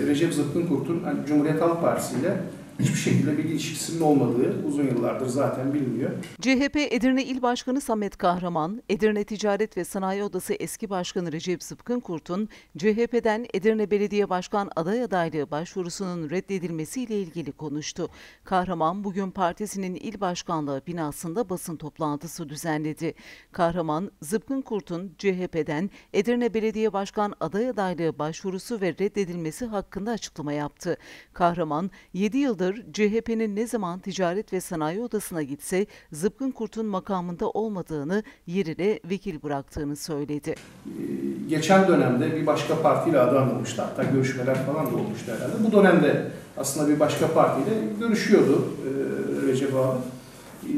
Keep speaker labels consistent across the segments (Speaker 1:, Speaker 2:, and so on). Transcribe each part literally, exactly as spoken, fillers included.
Speaker 1: Recep Zıpkın Kurt'un hani Cumhuriyet Halk Partisi ile hiçbir şekilde bir ilişkisinin olmadığı uzun yıllardır zaten biliniyor.
Speaker 2: C H P Edirne İl Başkanı Samet Kahraman, Edirne Ticaret ve Sanayi Odası eski başkanı Recep Zıpkın Kurt'un C H P'den Edirne Belediye Başkan aday adaylığı başvurusunun reddedilmesiyle ilgili konuştu. Kahraman bugün partisinin il başkanlığı binasında basın toplantısı düzenledi. Kahraman, Zıpkın Kurt'un C H P'den Edirne Belediye Başkan aday adaylığı başvurusu ve reddedilmesi hakkında açıklama yaptı. Kahraman, yedi yıldır C H P'nin ne zaman Ticaret ve Sanayi Odası'na gitse Zıpkın Kurt'un makamında olmadığını, yerine vekil bıraktığını söyledi.
Speaker 1: Geçen dönemde bir başka partiyle adı anılmıştı. Hatta görüşmeler falan da olmuştu herhalde. Bu dönemde aslında bir başka partiyle görüşüyordu e, Recep abi. E,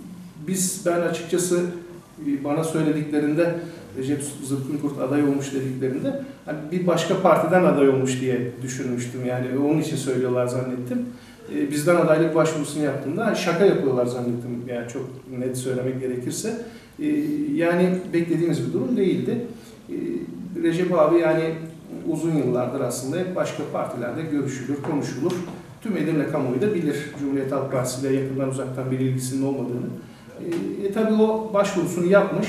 Speaker 1: biz ben açıkçası e, bana söylediklerinde Recep Zıpkın Kurt aday olmuş dediklerinde hani bir başka partiden aday olmuş diye düşünmüştüm. Yani onun için söylüyorlar zannettim. E, bizden adaylık başvurusunu yaptığımda hani şaka yapıyorlar zannettim. Yani çok net söylemek gerekirse. E, yani beklediğimiz bir durum değildi. E, Recep abi yani uzun yıllardır aslında hep başka partilerde görüşülür, konuşulur. Tüm Edirne kamuoyu da bilir Cumhuriyet Halk Partisi ile yakından uzaktan bir ilgisinin olmadığını. E, e, tabii o başvurusunu yapmış.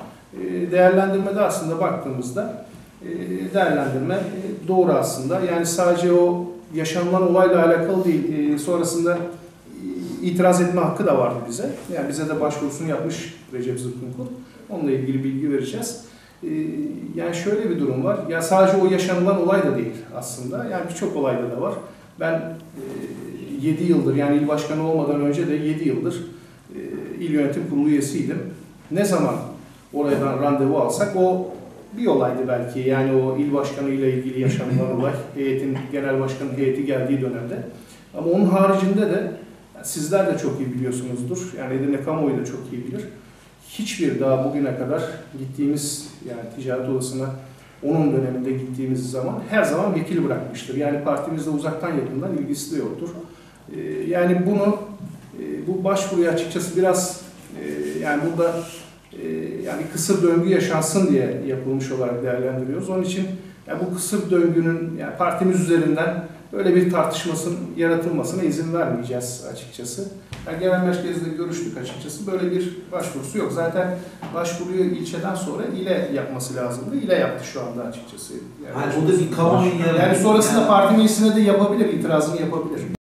Speaker 1: E, değerlendirmede aslında baktığımızda e, değerlendirme e, doğru aslında. Yani sadece o yaşanılan olayla alakalı değil. E, sonrasında e, itiraz etme hakkı da vardı bize. Yani bize de başvurusunu yapmış Recep Zıpkın Kurt. Onunla ilgili bilgi vereceğiz. E, yani şöyle bir durum var. Ya sadece o yaşanılan olay da değil aslında. Yani birçok olayda da var. Ben e, yedi yıldır yani il başkanı olmadan önce de yedi yıldır e, il yönetim kurulu üyesiydim. Ne zaman oradan randevu alsak o bir olaydı belki. Yani o il başkanı ile ilgili yaşanılan olay, heyetin, genel başkanın heyeti geldiği dönemde. Ama onun haricinde de sizler de çok iyi biliyorsunuzdur. Yani Edirne kamuoyu da çok iyi bilir. Hiçbir daha bugüne kadar gittiğimiz yani ticaret odasına onun döneminde gittiğimiz zaman her zaman vekil bırakmıştır. Yani partimizde uzaktan yakından ilgisi de yoktur. Ee, yani bunu e, bu başvuruyu açıkçası biraz e, yani burada e, yani kısır döngü yaşansın diye yapılmış olarak değerlendiriyoruz. Onun için yani bu kısır döngünün yani partimiz üzerinden böyle bir tartışmasının yaratılmasına izin vermeyeceğiz açıkçası. Yani genel merkezde görüştük açıkçası. Böyle bir başvurusu yok. Zaten başvuruyu ilçeden sonra ile yapması lazımdı. İle yaptı şu anda açıkçası.
Speaker 3: Yani, yani o da bir kamuoyu
Speaker 1: yani sonrasında yani. Parti meclisine de yapabilir, itirazını yapabilir.